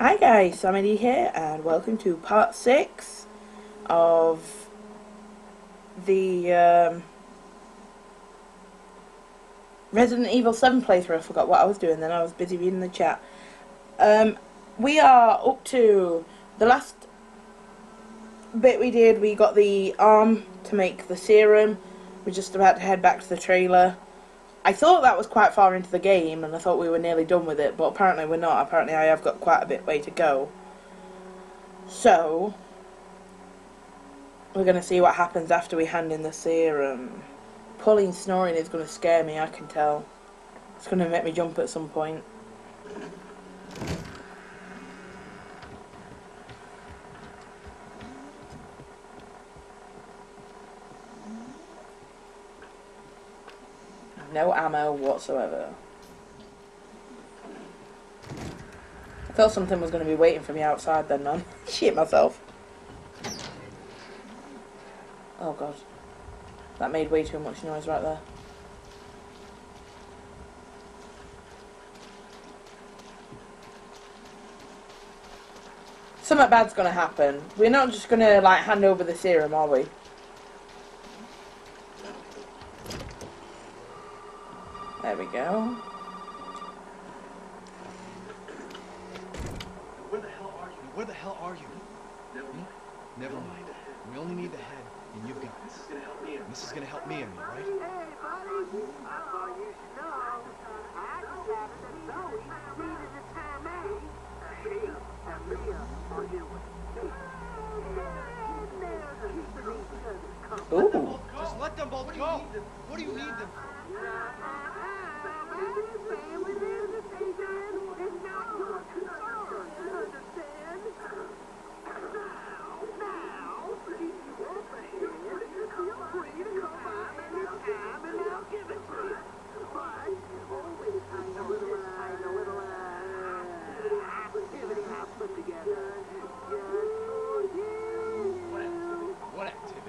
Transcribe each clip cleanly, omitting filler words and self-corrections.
Hi guys, Sammy here, and welcome to part 6 of the Resident Evil 7 playthrough. I forgot what I was doing then, I was busy reading the chat. We are up to the last bit we did. We got the arm to make the serum. We're just about to head back to the trailer. I thought that was quite far into the game, and I thought we were nearly done with it, but apparently we're not. Apparently I have got quite a bit way to go. So, we're going to see what happens after we hand in the serum. Pauline snoring is going to scare me, I can tell. It's going to make me jump at some point. No ammo whatsoever. I thought something was going to be waiting for me outside then, man. Shit myself. Oh god. That made way too much noise right there. Something bad's going to happen. We're not just going to, like, hand over the serum, are we? There we go. Where the hell are you? Where the hell are you? Never mind. We only need the head, and you've got it. This is gonna help me. This is gonna help me, Emmy, right? Hey, buddy. I thought you should know. I decided that Zoe needed a time out. She and Mia are here with me. Ooh. Just let them both go. What do you need them for? What activity?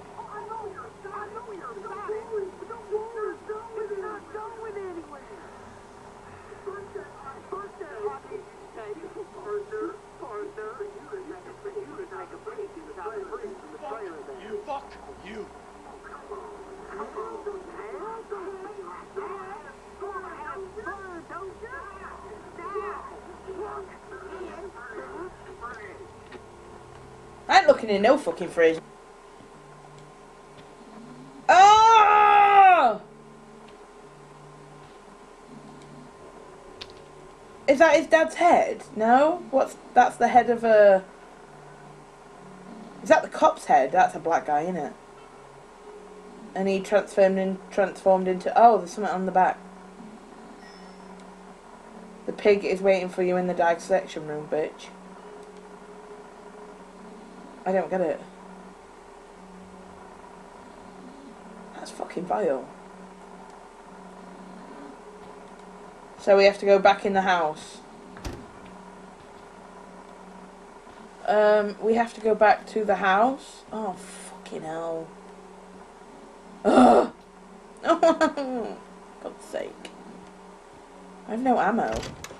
Fuck you. I ain't looking in no fucking fridge. Oh! Is that his dad's head? No? That's the head of a... Is that the cop's head? That's a black guy, isn't it? And he transformed into... Oh, there's something on the back. The pig is waiting for you in the dissection room, bitch. I don't get it. That's fucking vile. So we have to go back in the house. We have to go back to the house? Oh, fucking hell. Ugh! Oh, God's sake. I have no ammo.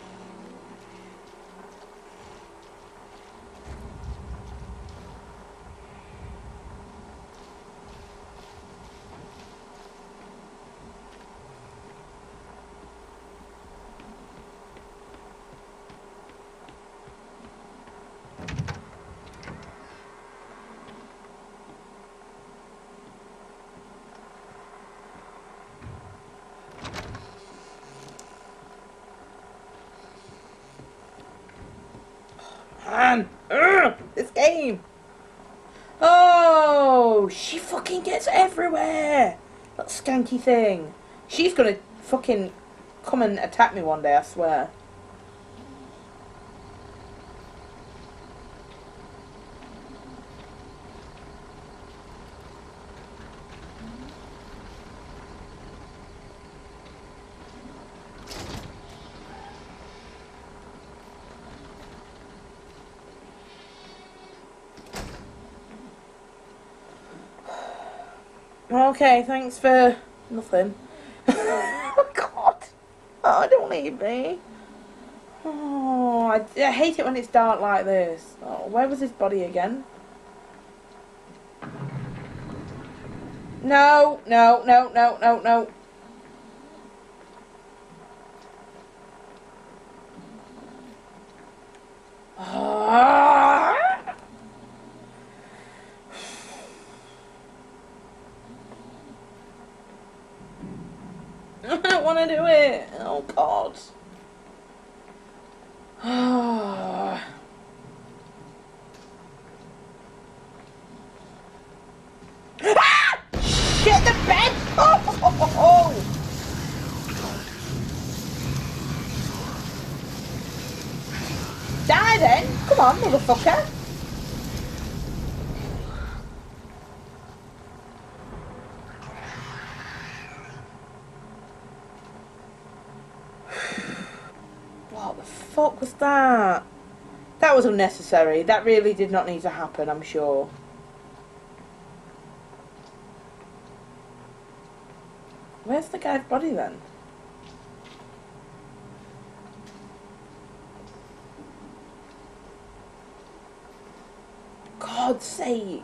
Man! Ugh, this game! Oh! She fucking gets everywhere! That skanky thing. She's gonna fucking come and attack me one day, I swear. Okay, thanks for nothing. Oh, God. Oh, don't leave me. Oh. Oh, I hate it when it's dark like this. Oh, where was his body again? No, no, no, no, no, no. Ah! I don't want to do it. Oh, God. Ah. Shit, the bed! Oh! Die then! Come on, motherfucker! What the fuck was that? That was unnecessary. That really did not need to happen, I'm sure. Where's the guy's body then? God's sake.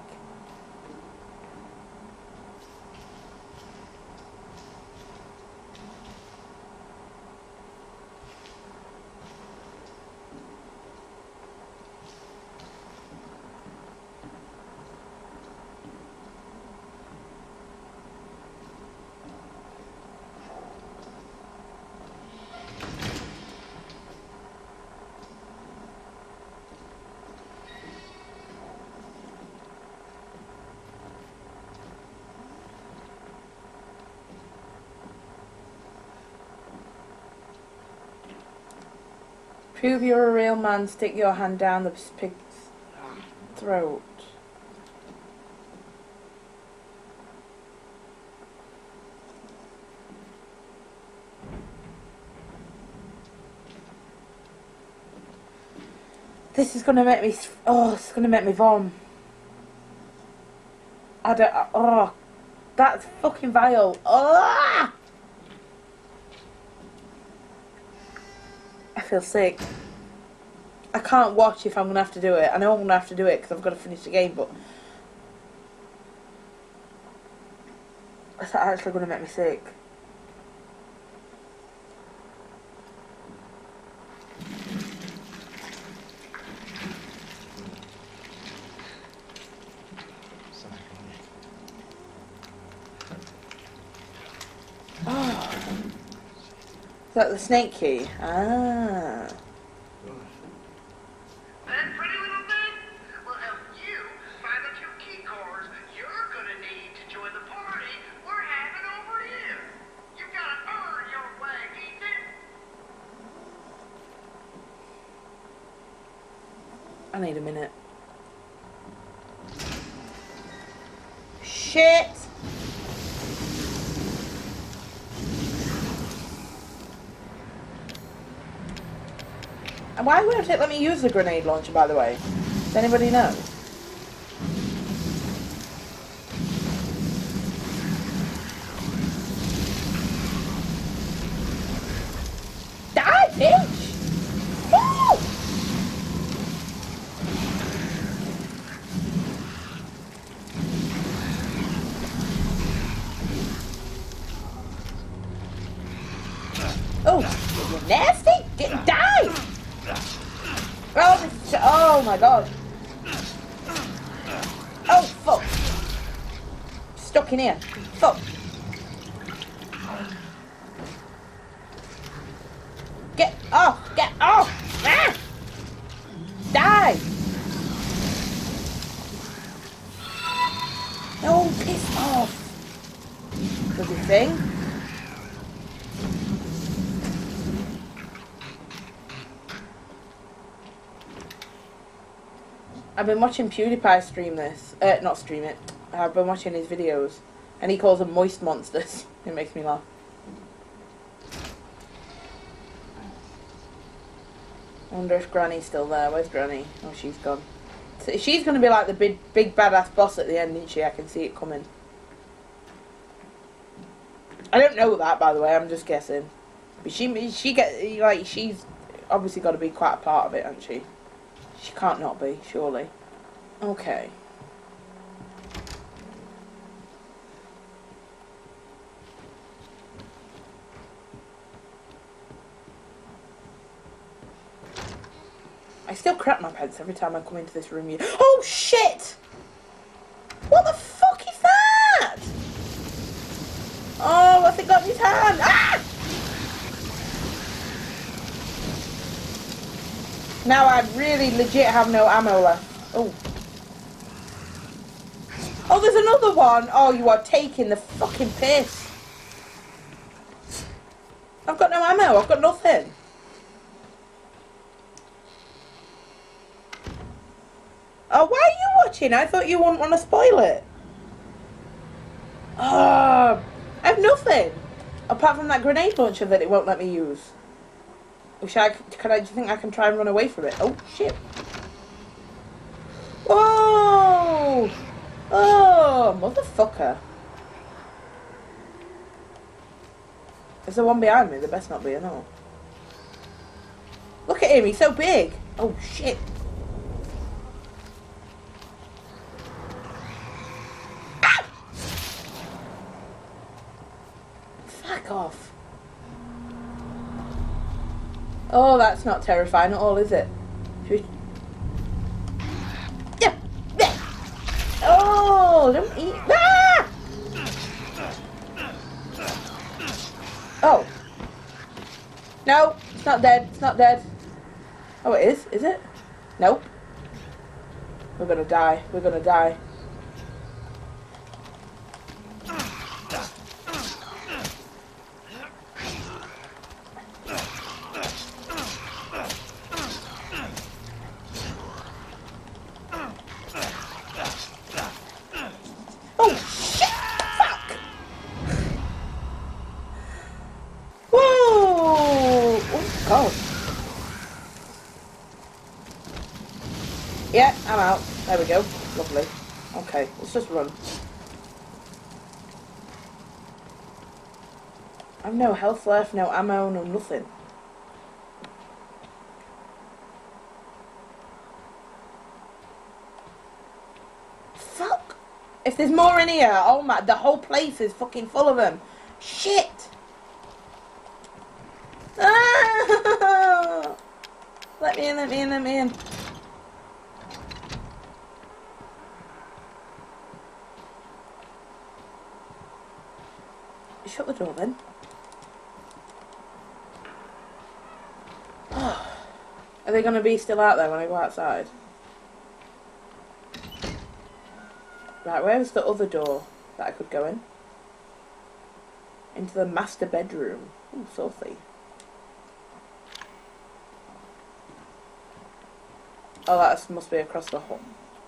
Prove you're a real man, stick your hand down the pig's throat. This is gonna make me, oh, it's gonna make me vom. I don't, oh, that's fucking vile. Oh! I feel sick. I can't watch if I'm going to have to do it. I know I'm going to have to do it because I've got to finish the game, but it's actually going to make me sick. Oh. Is that the snake key? Ah. That pretty little thing will help you find the 2 key cards you're gonna need to join the party we're having over here. You gotta earn your way, Ethan. I need a minute. Shit! And why won't it let me use the grenade launcher, by the way? Does anybody know? Die, bitch! Woo! Oh, you're nasty! Die! Oh my god. Oh fuck. Stuck in here. Fuck. Get off! Get off! Ah! Die! No, piss off. Bloody thing. I've been watching PewDiePie stream this. Not stream it. I've been watching his videos. And he calls them moist monsters. It makes me laugh. I wonder if Granny's still there. Where's Granny? Oh, she's gone. So she's going to be like the big badass boss at the end, isn't she? I can see it coming. I don't know that, by the way. I'm just guessing. But she get like she's obviously got to be quite a part of it, hasn't she? She can't not be, surely. Okay. I still crap my pants every time I come into this room. Oh shit! What the fuck is that? Oh, what's it got in his hand? Ah! Now I really legit have no ammo left. Oh. Oh, there's another one. Oh, you are taking the fucking piss. I've got no ammo. I've got nothing. Oh, why are you watching? I thought you wouldn't want to spoil it. Oh, I have nothing. Apart from that grenade launcher that it won't let me use. Do you think I can try and run away from it? Oh, shit. Whoa! Oh, motherfucker. There's the one behind me. There best not be, I know. Look at him, he's so big. Oh, shit. Ah! Fuck off. Oh, that's not terrifying at all, is it? Should we... Yeah! Yeah! Oh, don't eat... Ah! Oh. No, it's not dead. It's not dead. Oh, it is? Is it? Nope. We're gonna die. We're gonna die. Oh, shit! Fuck! Whoa! Oh, God. Yeah, I'm out. There we go. Lovely. Okay, let's just run. I've no health left, no ammo, no nothing. Fuck! If there's more in here, oh my, the whole place is fucking full of them. Shit! Ah! Let me in, let me in, let me in. Shut the door then. Are they going to be still out there when I go outside? Right, where's the other door that I could go in? Into the master bedroom. Ooh, saucy. Oh, that must be across the hall.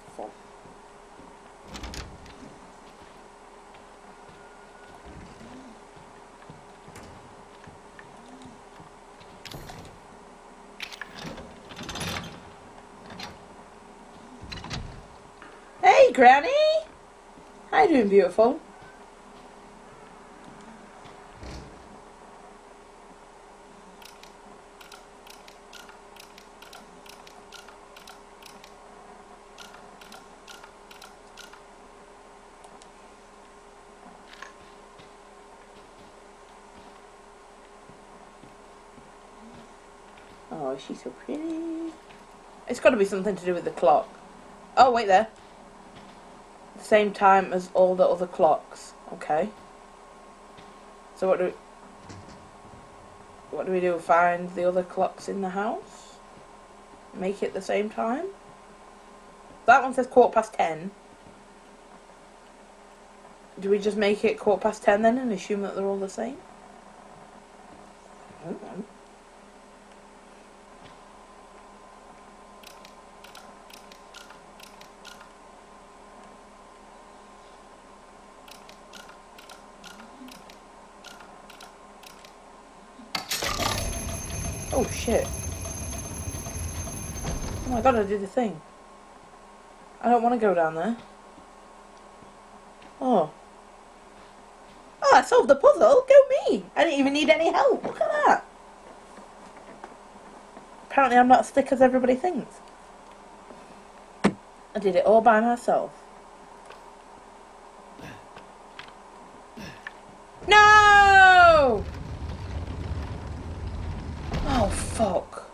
Hey, Granny! How you doing, beautiful? Oh, she's so pretty. It's got to be something to do with the clock. Oh, wait there. The same time as all the other clocks. Okay. So what do we do? Find the other clocks in the house? Make it the same time? That one says 10:15. Do we just make it 10:15 then and assume that they're all the same? I don't know. Oh shit. Oh my god, I did the thing. I don't want to go down there. Oh. Oh, I solved the puzzle. Go me. I didn't even need any help. Look at that. Apparently I'm not as thick as everybody thinks. I did it all by myself. No! Oh, fuck.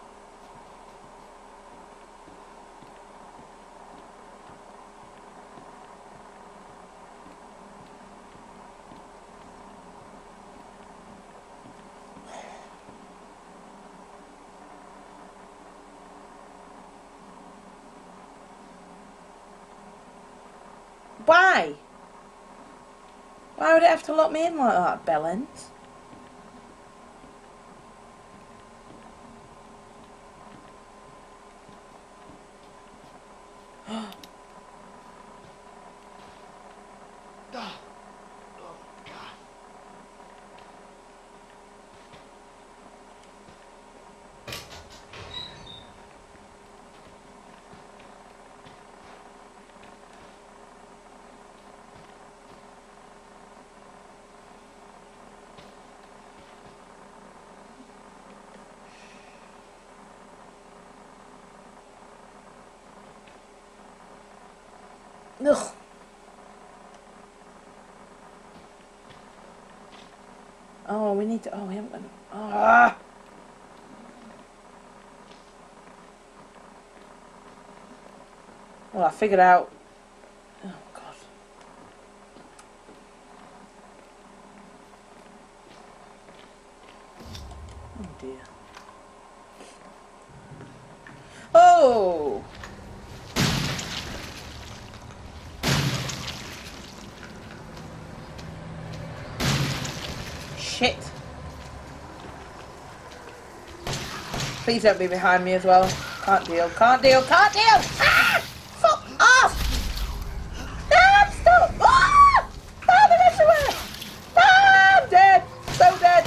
Why? Why would it have to lock me in like that, Bellends? Ugh. Oh, we need to. Oh, we haven't got. Ah. Well, I figured out. Oh God. Oh dear. Oh. Shit. Please don't be behind me as well. Can't deal, can't deal, can't deal! Ah! Fuck off! Ah, stop! Ah! Ah, the rest away! Ah, I'm dead! So dead!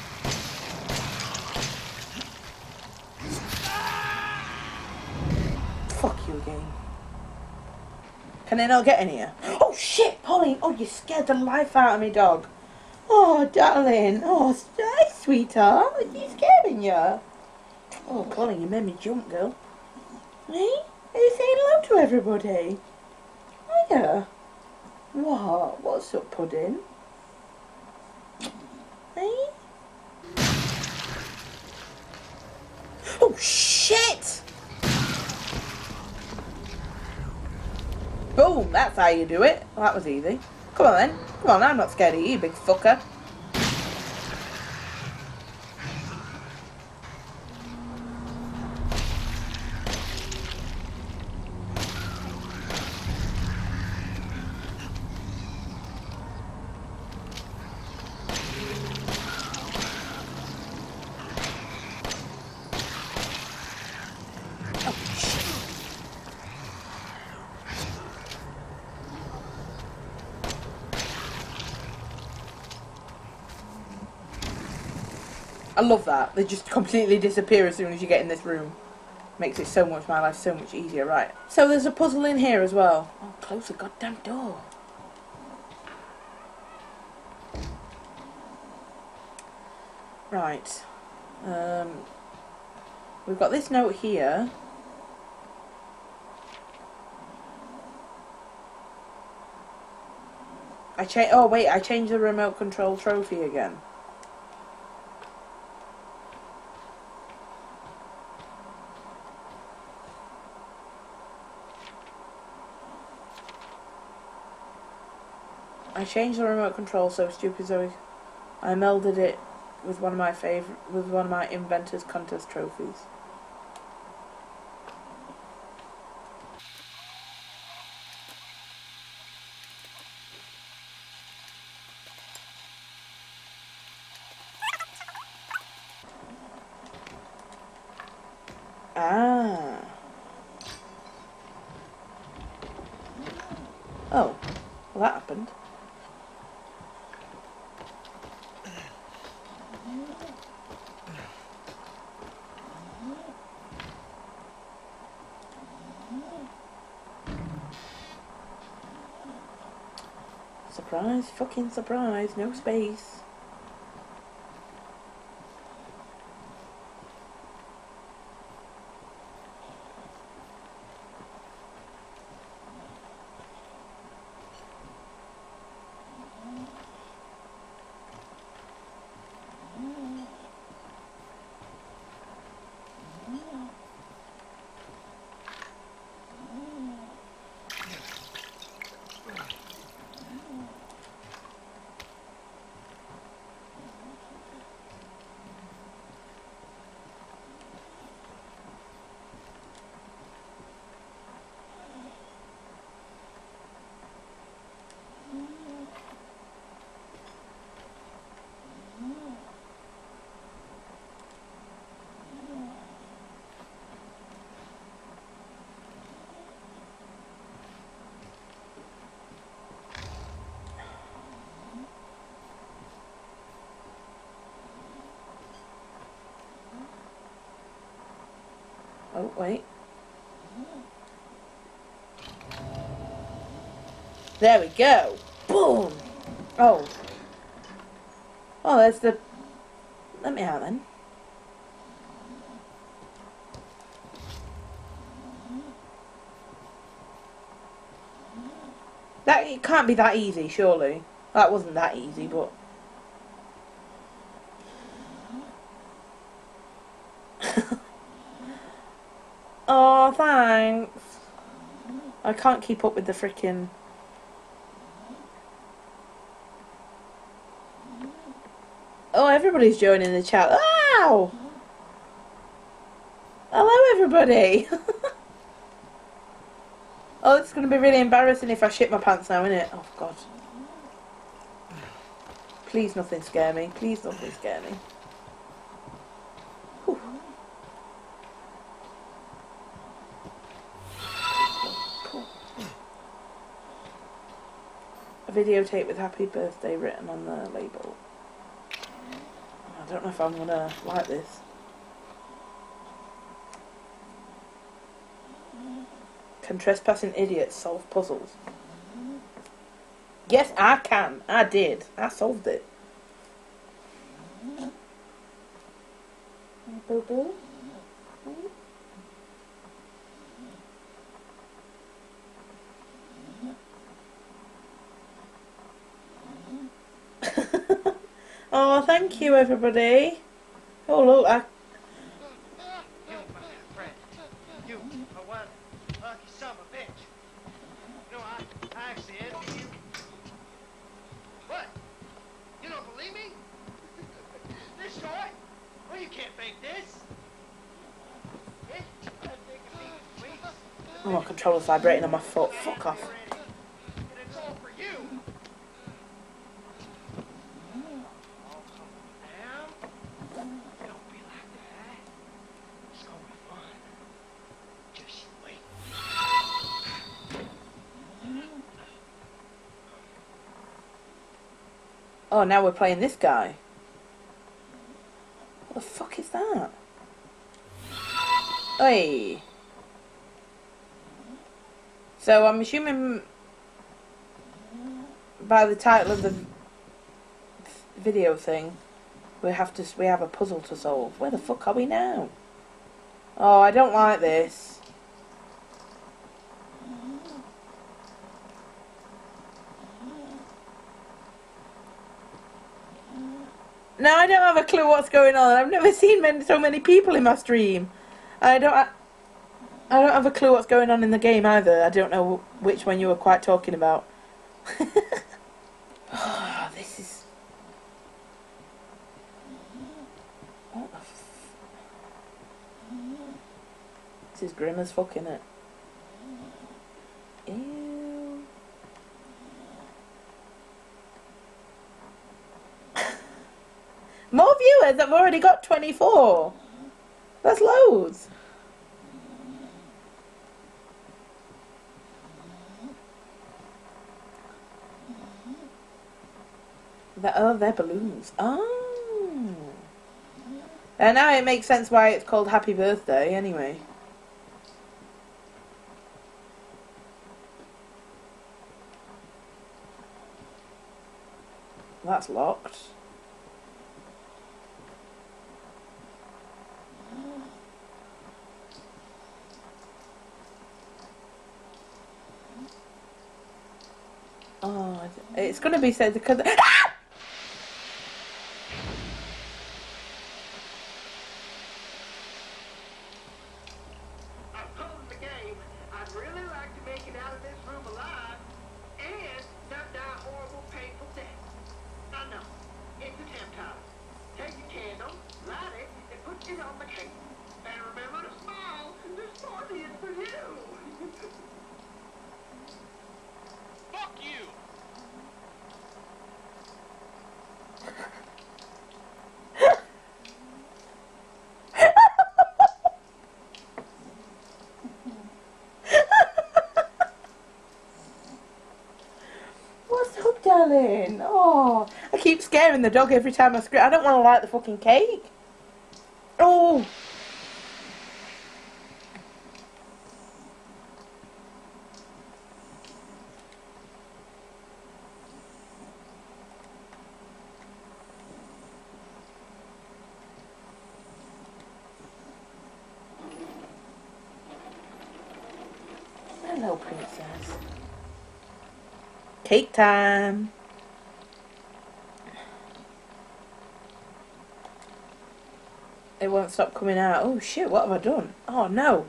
Fuck you again. Can I not get in here? Oh shit, Polly! Oh, you scared the life out of me, dog. Oh, darling. Oh, hi, sweetheart. Are you scaring you? Oh, Polly, you made me jump, girl. Hey? Are you saying hello to everybody? Hiya. What? What's up, Pudding? Hey? Oh, shit! Boom, that's how you do it. Well, that was easy. Come on then. Come on, I'm not scared of you, big fucker. I love that. They just completely disappear as soon as you get in this room. Makes it so much, my life so much easier, right. So there's a puzzle in here as well. Oh, close the goddamn door. Right. We've got this note here. Oh wait, I changed the remote control trophy again. I changed the remote control so stupid Zoe. I melded it with one of my inventors contest trophies. Ah. Oh. Well, that happened. Surprise, fucking surprise, no space. Oh, wait. There we go. Boom. Oh. Oh, there's the... Let me out then. That, it can't be that easy, surely. That wasn't that easy, but... Oh, thanks. I can't keep up with the frickin'... Oh, everybody's joining the chat. Wow! Hello, everybody. Oh, it's going to be really embarrassing if I shit my pants now, innit? Oh, God. Please nothing scare me. Please nothing scare me. Whew. Cool. A videotape with happy birthday written on the label. I don't know if I'm going to like this. Can trespassing idiots solve puzzles? Yes, I can. I did. I solved it. Boo boo. Oh, thank you, everybody. Oh, look, I... You, my friend. You are one lucky son of a bitch. You know, I actually envy you. What? You don't believe me? This short? Well, you can't fake this. Eh? I think of me, please. Oh, my controller's vibrating on my foot. Fuck off. And it's all for you. Oh, come on now. Don't be like that. It's gonna be fun. Just you wait. Oh, now we're playing this guy. What the fuck is that? Oi. So I'm assuming by the title of the video thing, we have a puzzle to solve. Where the fuck are we now? Oh, I don't like this. No, I don't have a clue what's going on. I've never seen so many people in my stream. I don't have a clue what's going on in the game either. I don't know which one you were quite talking about. Oh, this is... What the f... This is grim as fuck, innit? Ew. More viewers! I've already got 24! That's loads! Oh, they're balloons. Oh! And now it makes sense why it's called Happy Birthday, anyway. That's locked. Oh, it's going to be said because... Ah! I've told the game I'd really like to make it out of this room alive and not die a horrible, painful death. I know. It's a temp time. Take a candle, light it, and put it on the cake. And remember to smile. This party is for you. Fuck you! What's up, darling? Oh, I keep scaring the dog every time I scream. I don't want to light the fucking cake. Oh! Hello, princess. Cake time. It won't stop coming out. Oh shit, what have I done? Oh no.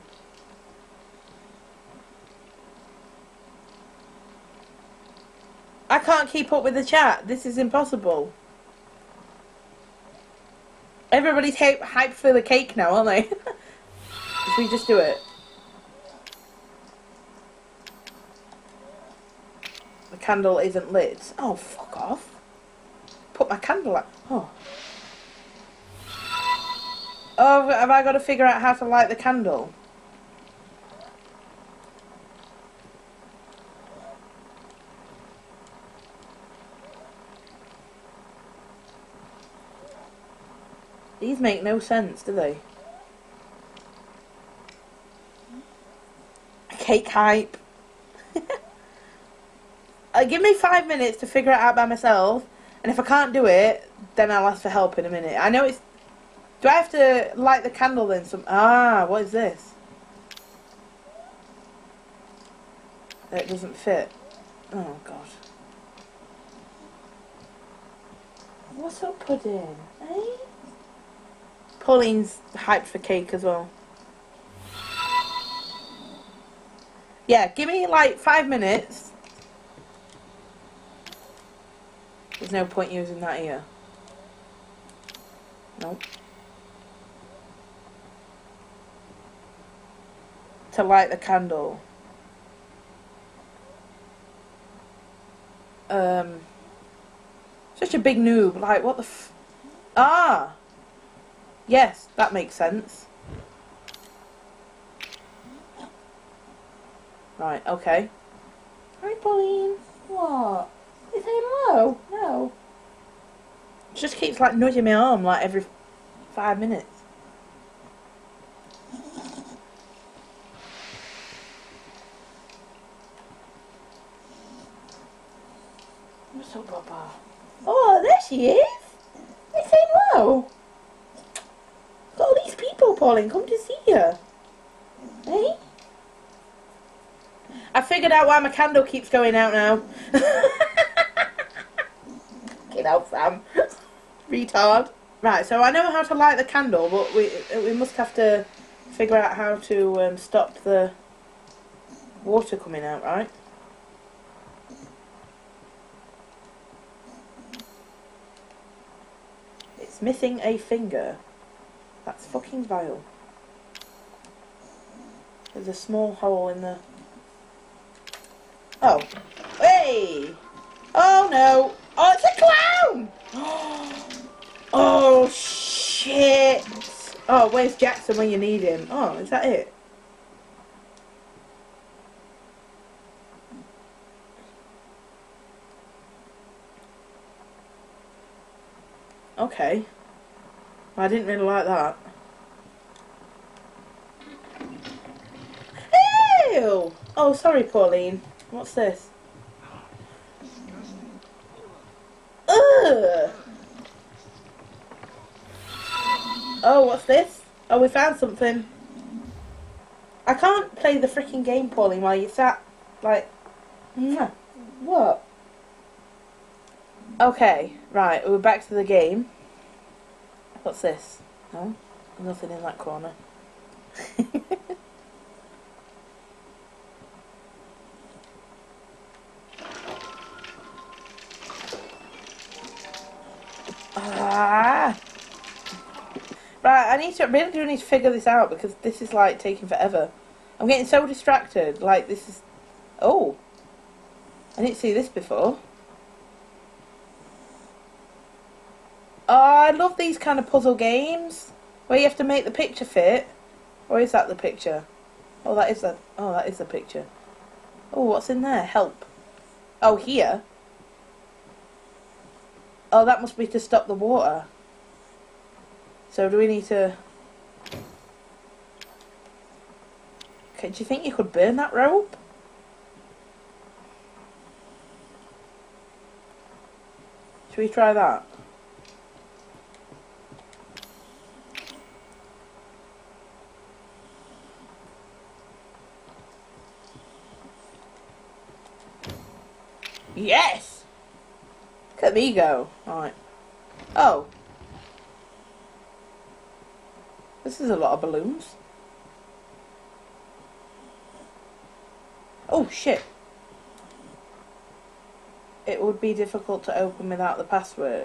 I can't keep up with the chat. This is impossible. Everybody's hyped for the cake now, aren't they? Should we just do it? The candle isn't lit. Oh, fuck off. Put my candle out. Oh. Oh, have I got to figure out how to light the candle? These make no sense, do they? Cake hype. Give me 5 minutes to figure it out by myself, and if I can't do it, then I'll ask for help in a minute. I know it's... Do I have to light the candle then? Ah, what is this? It doesn't fit. Oh, God. What's up, pudding? Eh? Pauline's hyped for cake as well. Yeah, give me like 5 minutes. There's no point using that here. Nope. To light the candle. Such a big noob. Like, what the f... Ah! Yes, that makes sense. Right, okay. Hi, Pauline. What? Is it hello? No. It just keeps like nudging my arm like every 5 minutes. What's up, Papa? Oh, there she is. They say hello. Got all these people, Pauline, come to see you. Hey? I figured out why my candle keeps going out now. Get out, Sam. Retard. Right, so I know how to light the candle, but we must have to figure out how to stop the water coming out, right? It's missing a finger. That's fucking vile. There's a small hole in the... Oh. Hey! Oh no! Oh, it's a clown! Oh shit! Oh, where's Jackson when you need him? Oh, is that it? Okay. I didn't really like that. Ew! Oh, sorry, Pauline. What's this? Ugh! Oh, what's this? Oh, we found something. I can't play the freaking game, Pauline, while you sat, like... What? Okay, right, we're back to the game. What's this? No? Nothing in that corner. Ah! Right, really do need to figure this out because this is like taking forever. I'm getting so distracted. Like this is... Oh! I didn't see this before. Oh, I love these kind of puzzle games where you have to make the picture fit. Or is that the picture? Oh, that is the picture. Oh, what's in there? Help. Oh, here. Oh, that must be to stop the water. So do we need to... Okay, do you think you could burn that rope? Should we try that? Yes! Look at me go. Alright. Oh. This is a lot of balloons. Oh, shit. It would be difficult to open without the password.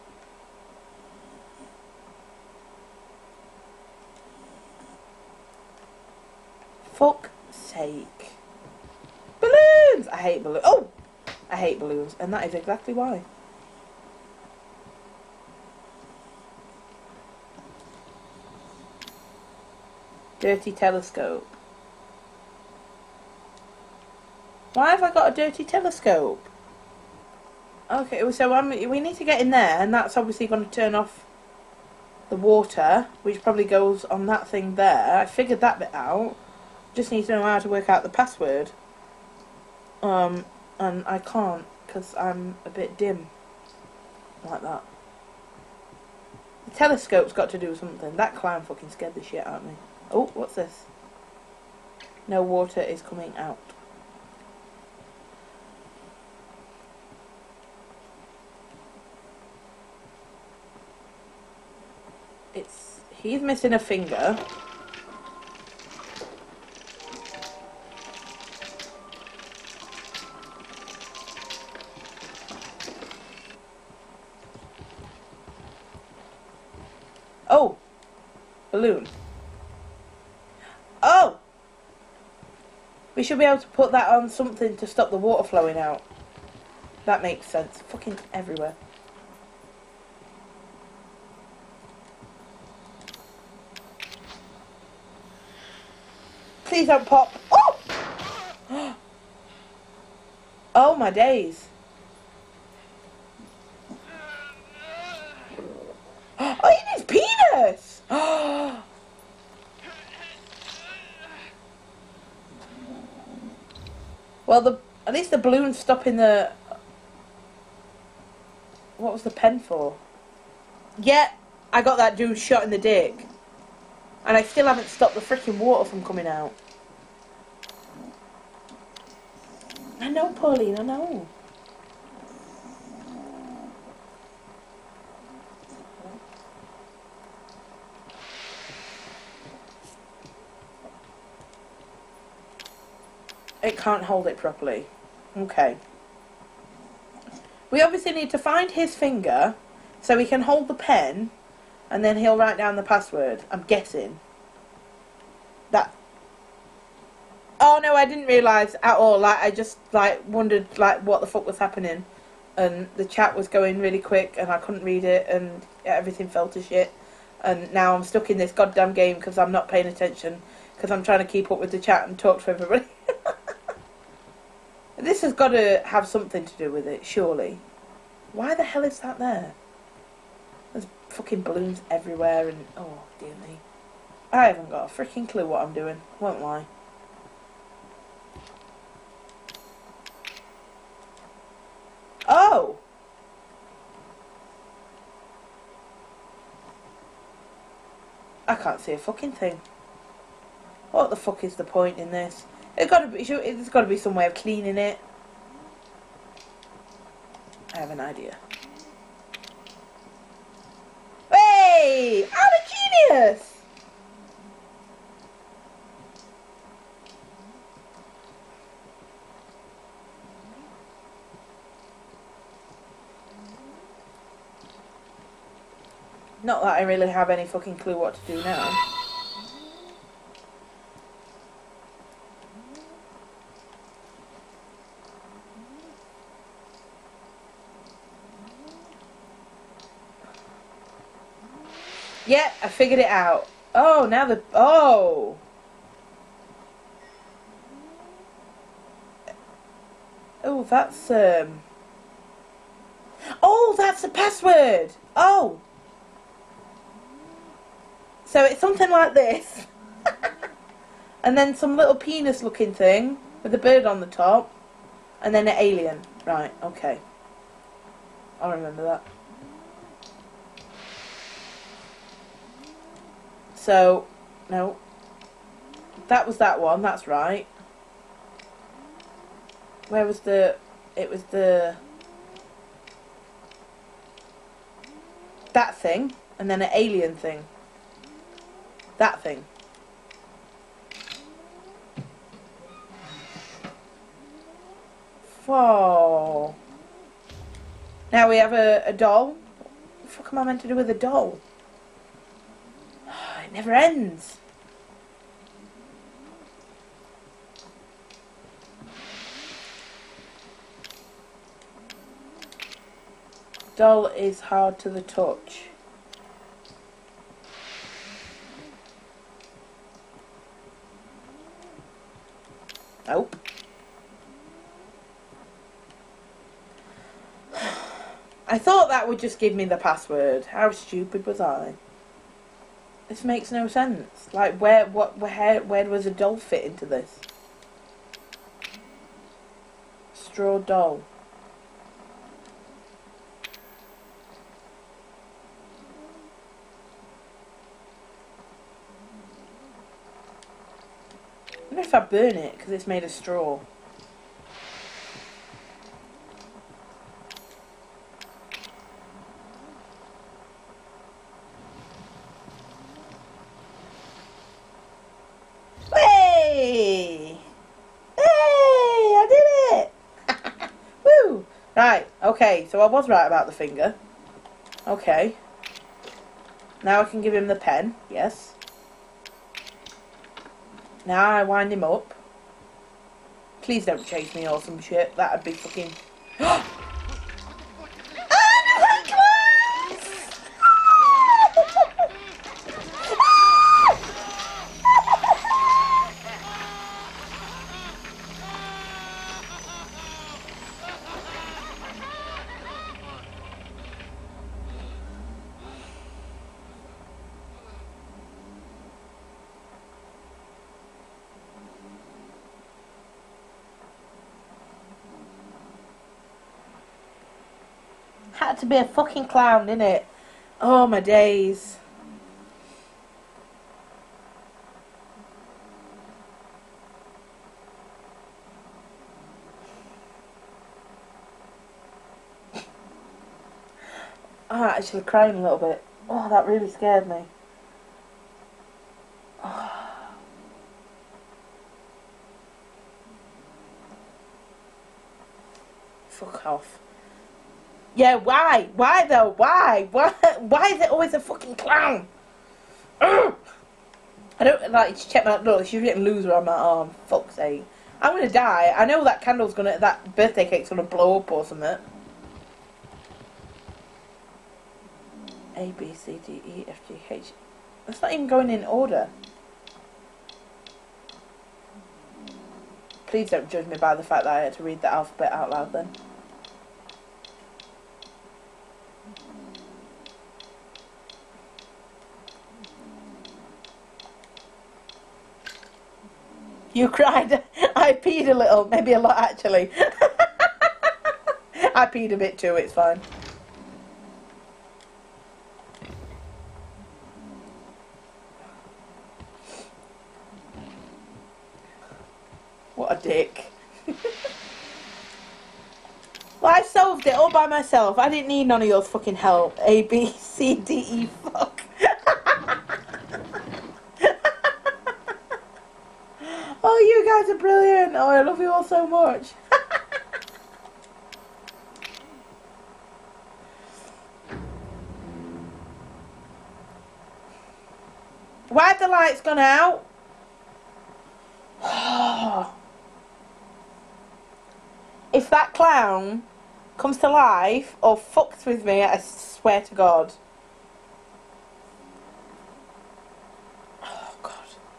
Fuck's sake. Balloons! I hate balloons. Oh! I hate balloons, and that is exactly why. Dirty telescope. Why have I got a dirty telescope? Okay, so we need to get in there, and that's obviously going to turn off the water, which probably goes on that thing there. I figured that bit out. Just need to know how to work out the password. And I can't, because I'm a bit dim. Like that. The telescope's got to do something. That clown fucking scared the shit out of me. Oh, what's this? No water is coming out. He's missing a finger. Oh! Balloon. Oh! We should be able to put that on something to stop the water flowing out. That makes sense. Fucking everywhere. Please don't pop. Oh! Oh my days. Oh, in his penis! Well, at least the balloon's stopping the... What was the pen for? Yeah, I got that dude shot in the dick. And I still haven't stopped the freaking water from coming out. I know, Pauline, I know. It can't hold it properly. Okay. We obviously need to find his finger so we can hold the pen and then he'll write down the password. I'm guessing. That... Oh no, I didn't realise at all. Like, I just wondered what the fuck was happening. And the chat was going really quick and I couldn't read it and everything fell to shit. And now I'm stuck in this goddamn game because I'm not paying attention. Because I'm trying to keep up with the chat and talk to everybody. This has got to have something to do with it, surely. Why the hell is that there? There's fucking balloons everywhere and... Oh, dear me. I haven't got a freaking clue what I'm doing. Won't lie. Oh! I can't see a fucking thing. What the fuck is the point in this? There's got to be some way of cleaning it. I have an idea. Hey! I'm a genius! Not that I really have any fucking clue what to do now. Yeah, I figured it out. Oh, now the... Oh! Oh, that's, Oh, that's the password! Oh! So it's something like this. And then some little penis-looking thing with a bird on the top. And then an alien. Right, okay. I'll remember that. So, no. That was that one, that's right. Where was the It was the... that thing, and then an alien thing. That thing. Whoa. Now we have a doll. What the fuck am I meant to do with a doll? It never ends. Doll is hard to the touch. Nope. I thought that would just give me the password. How stupid was I? This makes no sense. Like, where does a doll fit into this? Straw doll. I wonder if I burn it because it's made of straw. Hey! Hey! I did it! Woo! Right, okay, so I was right about the finger. Okay. Now I can give him the pen, yes. Now I wind him up. Please don't chase me or some shit. That'd be fucking... Had to be a fucking clown, innit? Oh, my days. I'm actually crying a little bit. Oh, that really scared me. Oh. Fuck off. Yeah, why? Why though? Why? Why is it always a fucking clown? Ugh! I don't like to check my look. She's written loser on my arm. Fuck's sake. I'm gonna die. I know that candle's gonna, that birthday cake's gonna blow up or something. A, B, C, D, E, F, G, H. That's not even going in order. Please don't judge me by the fact that I had to read the alphabet out loud then. You cried. I peed a little. Maybe a lot, actually. I peed a bit too. It's fine. What a dick. Well, I solved it all by myself. I didn't need none of your fucking help. A, B, C, D, E, fuck. Oh, you guys are brilliant. Oh, I love you all so much. Why have the lights gone out? If that clown comes to life or fucks with me, I swear to God. Oh, God.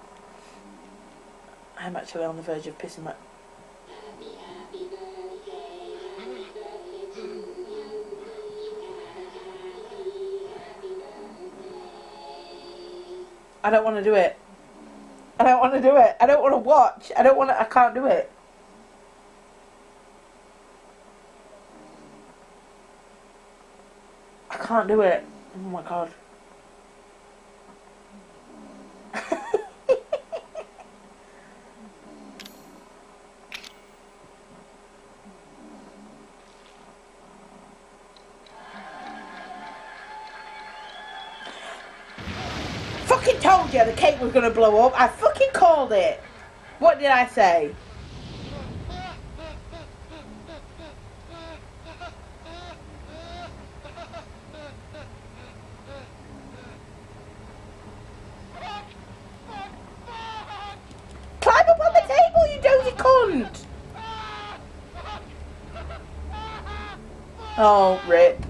I'm actually on the verge of pissing my... I don't want to do it. I don't want to do it. I don't want to watch. I don't want to... I can't do it. I can't do it. Oh my God. fucking told you the cake was gonna blow up. I fucking called it. What did I say? Climb up on the table, you dozy cunt! Oh, rip.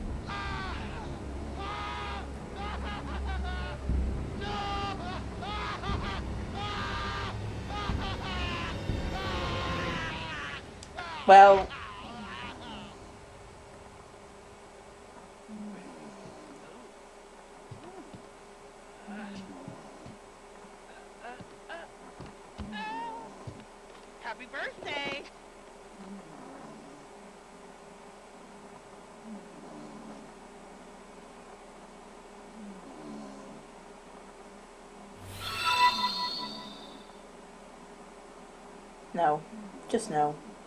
Well... Happy birthday! No. Just no.